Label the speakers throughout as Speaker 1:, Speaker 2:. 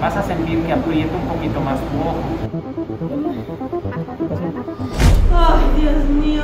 Speaker 1: vas a sentir que aprieta un poquito más tu ojo.
Speaker 2: Ay, Dios mío.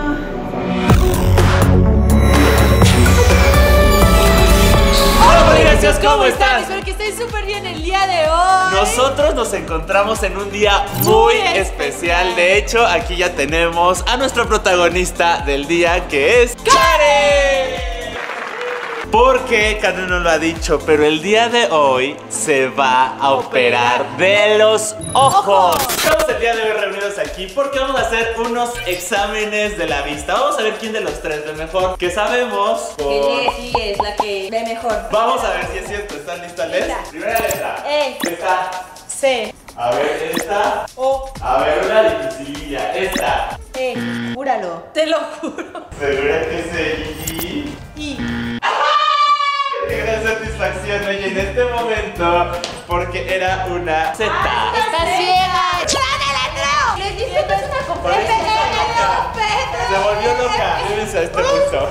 Speaker 3: Hola, Poligracias, ¿cómo están?
Speaker 2: Espero que estén súper bien el día de hoy.
Speaker 3: Nosotros nos encontramos en un día muy especial. De hecho, aquí ya tenemos a nuestro protagonista del día, que es ¡Karen! Porque Karen no lo ha dicho, pero el día de hoy se va a operar de los ojos. Estamos el día de hoy reunidos aquí porque vamos a hacer unos exámenes de la vista. Vamos a ver quién de los tres ve mejor. Que sabemos
Speaker 2: Que sí es la que ve mejor.
Speaker 3: Vamos a ver si es cierto. ¿Están listas, Les? Primera letra. Esta.
Speaker 2: C.
Speaker 3: A ver, esta.
Speaker 2: O.
Speaker 3: A ver, una dificililla. Esta.
Speaker 2: Júralo. Te lo juro.
Speaker 3: ¿Segura que es I?
Speaker 2: Y.
Speaker 3: ¡Qué gran satisfacción! Oye, en este momento, porque era una Z.
Speaker 2: ¡Estás ciega! ¡Gran letrero! ¡Les dije que es una
Speaker 3: Por eso se volvió loca. Llévense a este punto.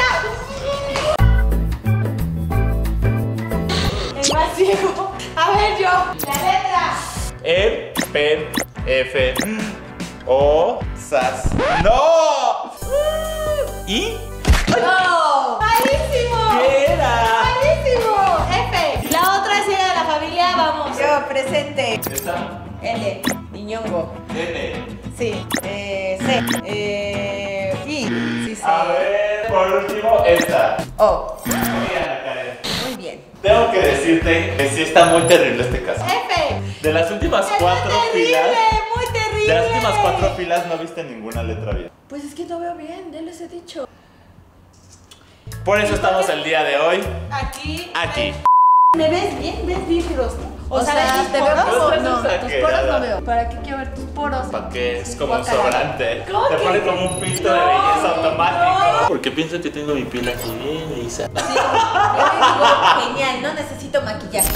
Speaker 2: El más ciego. A ver, yo. La letra.
Speaker 3: E, P, F, O, SAS. ¡No! ¿Y?
Speaker 2: ¡No! ¡Malísimo!
Speaker 3: ¿Qué era?
Speaker 2: ¡Malísimo! F. La otra ciega de la familia, vamos. Yo, presente.
Speaker 3: ¿Esta?
Speaker 2: L. Niñongo.
Speaker 3: N.
Speaker 2: Sí. C. I. Sí, sí.
Speaker 3: A ver, por último, esta.
Speaker 2: O.
Speaker 3: Mira, Karen.
Speaker 2: Muy bien.
Speaker 3: Tengo que decirte que sí está muy terrible este caso.
Speaker 2: F.
Speaker 3: De las últimas
Speaker 2: Está
Speaker 3: cuatro
Speaker 2: terrible,
Speaker 3: filas.
Speaker 2: muy terrible.
Speaker 3: De las últimas 4 filas no viste ninguna letra bien.
Speaker 2: Pues es que no veo bien, ya les he dicho.
Speaker 3: Por eso estamos el día de hoy
Speaker 2: Aquí.
Speaker 3: aquí.
Speaker 2: ¿Me ves bien? ¿Ves bien los?
Speaker 4: O sea, te veo
Speaker 3: poros?
Speaker 4: como.
Speaker 3: No,
Speaker 4: No, tus
Speaker 3: exagerada.
Speaker 4: poros no veo. ¿Para qué quiero ver tus poros?
Speaker 3: ¿Para qué? Es como un
Speaker 2: Guácala.
Speaker 3: sobrante.
Speaker 2: ¿Cómo
Speaker 3: Te
Speaker 2: que?
Speaker 3: pone como un filtro de
Speaker 2: No,
Speaker 3: belleza automático.
Speaker 2: no.
Speaker 3: Porque pienso que tengo mi piel aquí bien lisa.
Speaker 2: Sí, yo digo, genial, no necesito maquillaje.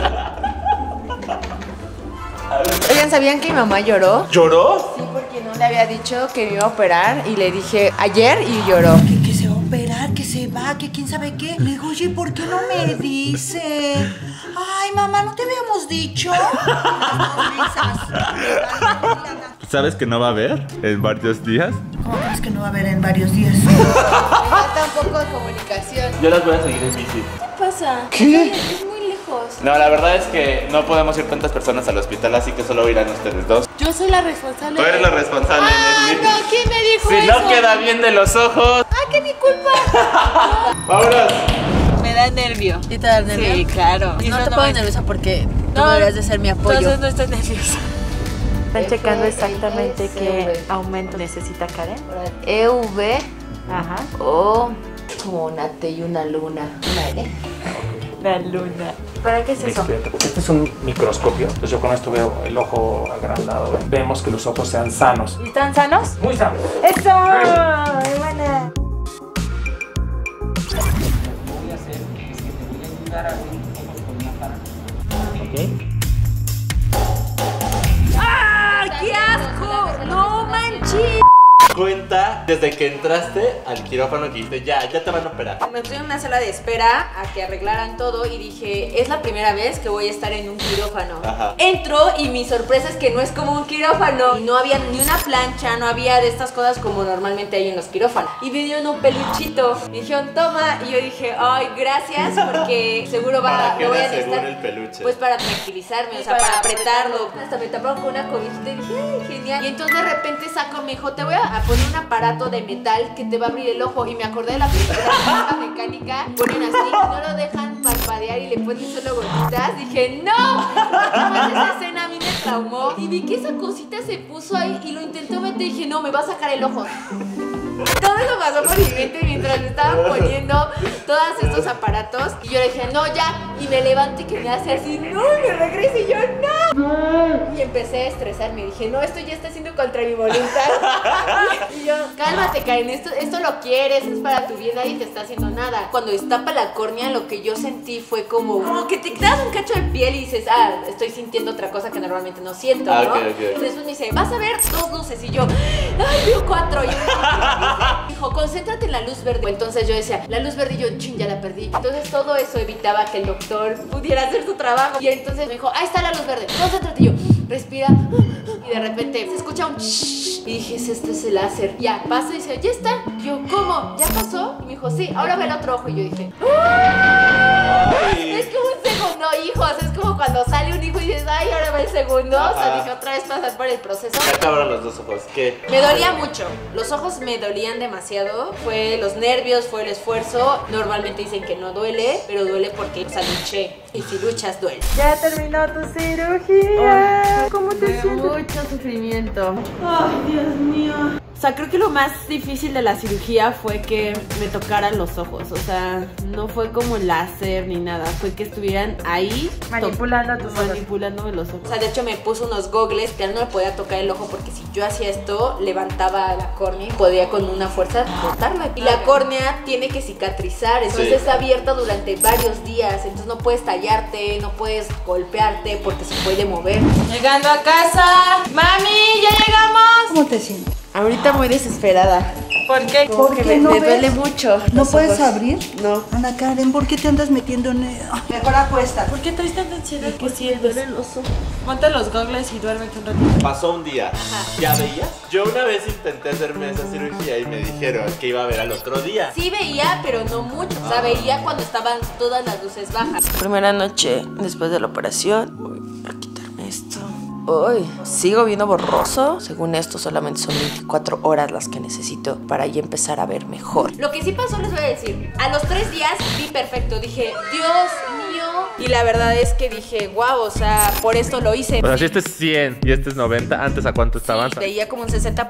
Speaker 4: Oigan, ¿sabían que mi mamá lloró?
Speaker 3: ¿Lloró?
Speaker 4: Sí, porque no le había dicho que me iba a operar y le dije ayer y lloró.
Speaker 5: Que se va a operar, que se va, que quién sabe qué. Le digo, oye, ¿por qué no me dice? Ay, mamá, ¿no te habíamos dicho?
Speaker 3: ¿Sabes que no va a haber en varios días?
Speaker 5: ¿Cómo crees que no va a haber en varios días?
Speaker 4: Me falta un poco de comunicación.
Speaker 3: Yo las voy a seguir en bici.
Speaker 4: ¿Qué pasa?
Speaker 3: ¿Qué?
Speaker 4: Es muy lejos.
Speaker 3: No, la verdad es que no podemos ir tantas personas al hospital, así que solo irán ustedes dos.
Speaker 4: Yo soy la responsable.
Speaker 3: Tú eres la responsable, Leslie.
Speaker 4: No, ¿quién me dijo
Speaker 3: Si
Speaker 4: eso?
Speaker 3: no queda bien de los ojos.
Speaker 4: ¡Ah, que mi culpa!
Speaker 3: ¡Vámonos!
Speaker 2: Me da nervio.
Speaker 4: ¿Y te da nervio?
Speaker 2: Sí, claro.
Speaker 4: No te pongas nerviosa porque tú
Speaker 2: No,
Speaker 4: deberías de ser mi apoyo.
Speaker 2: Entonces no estás nerviosa.
Speaker 6: Están checando exactamente qué aumento necesita Karen.
Speaker 4: EV
Speaker 6: Ajá.
Speaker 4: o como una T y una luna. Una L.
Speaker 6: La luna. ¿Para qué es eso?
Speaker 1: Este es un microscopio, entonces yo con esto veo el ojo agrandado. Vemos que los ojos sean sanos.
Speaker 6: ¿Y están sanos?
Speaker 1: Muy sanos.
Speaker 6: ¡Eso! ¡Muy buena!
Speaker 1: Voy a hacer es que te voy a ayudar a abrir tus ojos con un aparato. ¿Ok?
Speaker 2: ¡Qué asco! ¡No manches!
Speaker 3: Cuenta desde que entraste al quirófano que dijiste, ya te van a operar.
Speaker 2: Me puse en una sala de espera a que arreglaran todo y dije, es la primera vez que voy a estar en un quirófano.
Speaker 3: Ajá.
Speaker 2: Entro y mi sorpresa es que no es como un quirófano. Y no había ni una plancha, no había de estas cosas como normalmente hay en los quirófanos. Y me dieron un peluchito. Me dijeron, toma. Y yo dije, ay, gracias, porque seguro
Speaker 3: Para que
Speaker 2: lo voy a
Speaker 3: le asegure
Speaker 2: necesitar.
Speaker 3: el peluche.
Speaker 2: Pues para tranquilizarme, o sea, para apretarlo. Hasta me taparon con una cobijita y dije, ay, genial. Y entonces de repente saco, me dijo, te voy a poner un aparato de metal que te va a abrir el ojo. Y me acordé de la película de mecánica. Ponen así, no lo dejan parpadear y le ponen solo gotitas. Dije, ¡no! Además, esa escena a mí me traumó. Y vi que esa cosita se puso ahí y lo intentó meter. Y dije, no, me va a sacar el ojo. Todo eso pasó por mi mente mientras me estaban poniendo todos estos aparatos. Y yo le dije, no, ya. Y me levanto y que me hace así, no, y me regreso y yo, no. Y empecé a estresarme. Dije, no, esto ya está haciendo contra mi voluntad. Y yo, cálmate, Karen, esto lo quieres, es para tu bien, nadie te está haciendo nada. Cuando destapa la córnea, lo que yo sentí fue como que te quedas un cacho de piel y dices, estoy sintiendo otra cosa que normalmente no siento, ¿no?
Speaker 3: Okay.
Speaker 2: Después me dice, vas a ver 2 luces. Y yo, ay, veo 4. Y yo, dijo, concéntrate en la luz verde. Entonces yo decía, la luz verde, y yo, ching, ya la perdí. Entonces todo eso evitaba que el doctor pudiera hacer su trabajo. Y entonces me dijo, ahí está la luz verde, concéntrate. Y yo, respira. Y de repente se escucha un shhh. Y dije, este es el láser. Ya, pasa y dice, ya está. Y yo, ¿cómo? ¿Ya pasó? Y me dijo, sí, ahora ve el otro ojo. Y yo dije, es como un segundo, hijos. Es como cuando sale un hijo y dices, ay, ahora va el segundo. O sea, dije, otra vez pasar por el proceso.
Speaker 3: Se acabaron los 2 ojos. ¿Qué?
Speaker 2: Me dolía mucho. Los ojos me dolían demasiado. Fue los nervios, fue el esfuerzo. Normalmente dicen que no duele, pero duele porque, o sea, luché. Y si luchas, duele.
Speaker 6: Ya terminó tu cirugía. ¿Cómo te sientes?
Speaker 4: Mucho sufrimiento.
Speaker 6: Ay, Dios mío. O sea, creo que lo más difícil de la cirugía fue que me tocaran los ojos. O sea, no fue como láser ni nada. Fue que estuvieran ahí
Speaker 4: Manipulando tus ojos.
Speaker 6: manipulándome los ojos.
Speaker 2: O sea, de hecho me puso unos gogles que no me podía tocar el ojo porque si yo hacía esto, levantaba la córnea y podía con una fuerza botarla. Y la córnea tiene que cicatrizar, entonces está abierta durante varios días, entonces no puedes tallarte, no puedes golpearte porque se puede mover.
Speaker 4: Llegando a casa. Mami, ya llegamos.
Speaker 5: ¿Cómo te sientes?
Speaker 4: Ahorita muy desesperada. ¿Por qué?
Speaker 5: ¿Por
Speaker 4: Como que
Speaker 5: qué
Speaker 4: me,
Speaker 5: no
Speaker 4: me
Speaker 5: ves?
Speaker 4: duele mucho.
Speaker 5: ¿No
Speaker 4: los
Speaker 5: puedes
Speaker 4: ojos.
Speaker 5: abrir?
Speaker 4: No.
Speaker 5: Ana Karen, ¿por qué te andas metiendo en el... Mejor acuesta.
Speaker 6: ¿Por qué traes tanta ansiedad? ¿Qué sientes? Los ojos. Ponte los gogles y duérmete un ratito.
Speaker 3: Pasó un día. ¿Ya veías? Yo una vez intenté hacerme esa cirugía y me dijeron que iba a ver al otro día.
Speaker 2: Sí veía, pero no mucho. O sea, veía cuando estaban todas las luces bajas.
Speaker 4: Primera noche después de la operación. Voy a quitarme esto. Uy, sigo viendo borroso. Según esto, solamente son 24 horas las que necesito para ya empezar a ver mejor.
Speaker 2: Lo que sí pasó, les voy a decir. A los 3 días vi perfecto. Dije, Dios mío.
Speaker 4: Y la verdad es que dije, wow, o sea, por esto lo hice.
Speaker 1: O sea, si este es 100 y este es 90, ¿antes a cuánto estaban?
Speaker 4: Sí, veía como un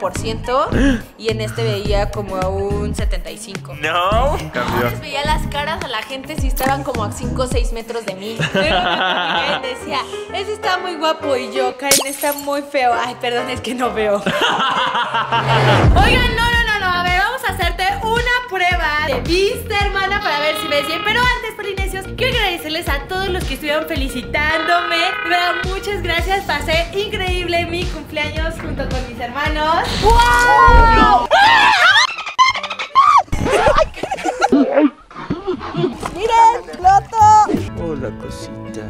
Speaker 4: 60% y en este veía como a un 75%.
Speaker 3: No.
Speaker 1: Cambió.
Speaker 2: Les veía las caras a la gente si estaban como a 5 o 6 metros de mí.
Speaker 6: Luego me decía, ese está muy guapo y yo, Karen está muy feo. Ay, perdón, es que no veo. Oigan, no, a ver, vamos a hacerte una prueba de vista, hermana, para ver si ves bien. Pero antes, polinesios, quiero agradecerles a todos los que estuvieron felicitándome. De verdad, muchas gracias, pasé increíble mi cumpleaños junto con mis hermanos. ¡Wow!
Speaker 3: Hola, cosita.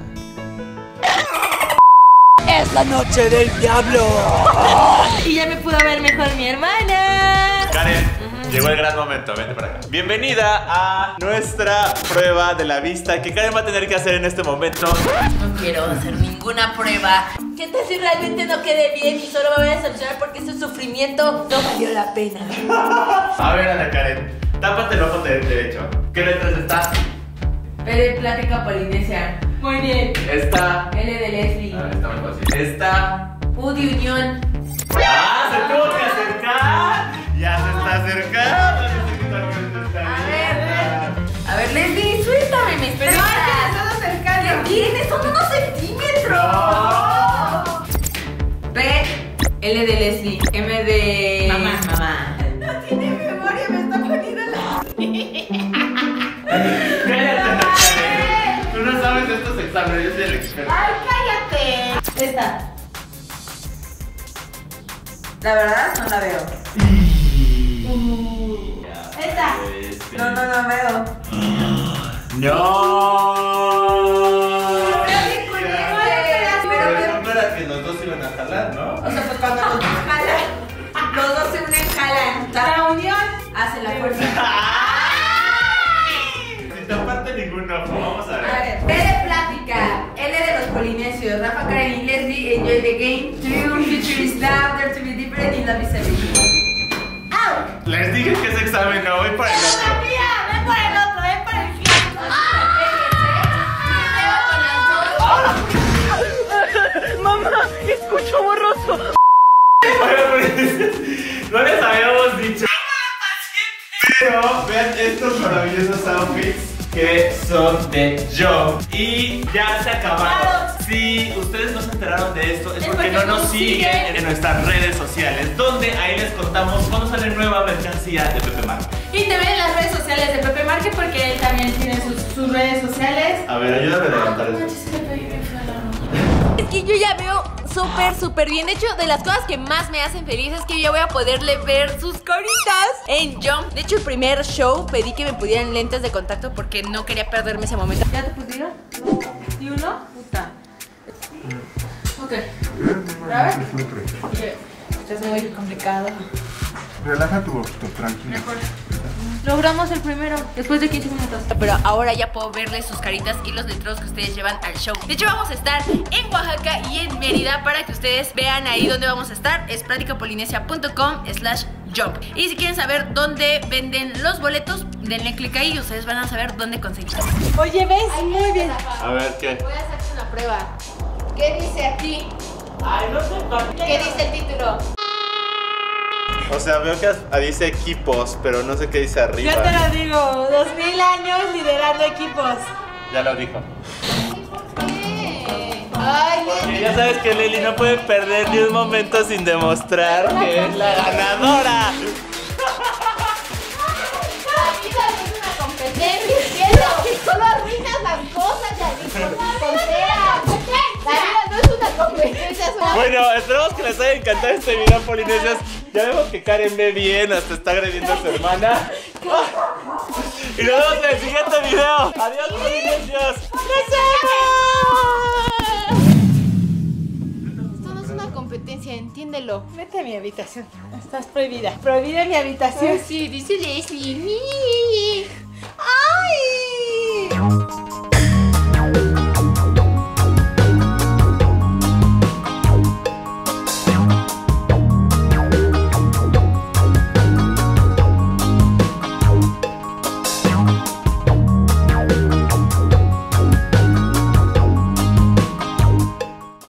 Speaker 4: ¡Es la noche del diablo!
Speaker 6: Y ya me pudo ver mejor mi hermana.
Speaker 3: Karen, llegó el gran momento, vente para acá. Bienvenida a nuestra prueba de la vista que Karen va a tener que hacer en este momento.
Speaker 2: No quiero hacer ninguna prueba. ¿Qué tal si realmente no quede bien y solo me voy a solucionar porque este sufrimiento no valió la pena?
Speaker 3: A ver, Ana Karen, tápate el ojo derecho. ¿Qué letras está?
Speaker 4: P de plática polinesia.
Speaker 6: Muy bien.
Speaker 3: Está.
Speaker 4: L de Leslie.
Speaker 3: A ver, está muy fácil. Está.
Speaker 4: U de unión.
Speaker 3: ¡Ah! ¡Se tuvo que acercar! ¡Ya se está acercando!
Speaker 4: A ver, Leslie, suéltame mis
Speaker 6: Pero
Speaker 4: pelotas.
Speaker 6: es que me estás acercando.
Speaker 4: ¿Qué tienes? Son unos centímetros. P, L de Leslie. M de... Mamá.
Speaker 6: No tiene memoria, me está poniendo la...
Speaker 3: ¡Cállate, Ana Karen! Tú no sabes de estos exámenes, yo soy el experto.
Speaker 6: ¡Ay, cállate!
Speaker 4: Esta. La verdad, no la veo.
Speaker 6: Esta.
Speaker 4: No veo.
Speaker 3: ¡No!
Speaker 4: Pero
Speaker 3: Pero no era que los dos iban a jalar, ¿no?
Speaker 4: o sea, pues cuando los dos jalan, los dos se unen, jalan.
Speaker 6: La unión.
Speaker 4: Hace la fuerza.
Speaker 3: Sin taparte ningún ojo, vamos a
Speaker 4: A
Speaker 3: ver.
Speaker 4: ver, P de plática, L de los polinesios, Rafa, Karen y Leslie, enjoy the game. Your future is now, there to be different in love is everything.
Speaker 3: Les dije que ese examen no, voy por el otro.
Speaker 6: Mira, ven por el otro, ven por el flanco.
Speaker 4: Mamá, escucho borroso.
Speaker 3: No les habíamos dicho. Pero vean estos maravillosos outfits que son de Joe. Y ya se acabaron. Si Si ustedes no se enteraron de esto, es porque no nos siguen en nuestras redes sociales, donde ahí les contamos cuando sale nueva mercancía de Pepe Market.
Speaker 6: Y también en las redes sociales de Pepe Market, porque él también tiene sus redes sociales.
Speaker 3: A ver, ayúdame a levantar
Speaker 6: No
Speaker 3: esto.
Speaker 6: manches, se le ve bien feo.
Speaker 2: Es que yo ya veo súper bien. De hecho, de las cosas que más me hacen feliz es que yo voy a poderle ver sus caritas en Jump. De hecho, el primer show pedí que me pudieran lentes de contacto porque no quería perderme ese momento.
Speaker 6: ¿Ya te pusieron? ¿Y uno? Puta. Ok. A ver. Esto es muy complicado.
Speaker 7: Relaja tu ojito, tranquilo.
Speaker 6: Logramos el primero después de 15 minutos.
Speaker 2: Pero ahora ya puedo verles sus caritas y los letreros que ustedes llevan al show. De hecho, vamos a estar en Oaxaca y en Mérida para que ustedes vean ahí dónde vamos a estar. Es practicapolinesia.com/jump. Y si quieren saber dónde venden los boletos, denle clic ahí y ustedes van a saber dónde conseguirlos.
Speaker 6: Oye, ¿ves? Muy bien.
Speaker 3: A ver, ¿qué?
Speaker 2: Voy a hacerte una prueba. ¿Qué dice aquí?
Speaker 3: Ay, no sé.
Speaker 2: ¿Qué dice el título?
Speaker 3: O sea, veo que dice equipos, pero no sé qué dice arriba.
Speaker 6: Yo te lo digo, 2000 años liderando equipos.
Speaker 3: Ya lo dijo.
Speaker 2: ¿Qué? Ay,
Speaker 3: Porque ya sabes que Leli no puede perder ni un momento sin demostrar que es la ganadora.
Speaker 2: la vida no es una competencia, cielo. Solo arruinas las cosas, ya La vida no es una competencia, es una...
Speaker 3: Bueno, esperamos que les haya encantado este video, Polinesias. Ya vemos que Karen ve bien, hasta está agrediendo a su hermana. Y nos vemos en el siguiente video. Adiós, Polinesias.
Speaker 2: Esto no es una competencia, entiéndelo.
Speaker 6: Vete a mi habitación. Estás prohibida. Prohibida en mi habitación.
Speaker 2: Sí, dice Leslie.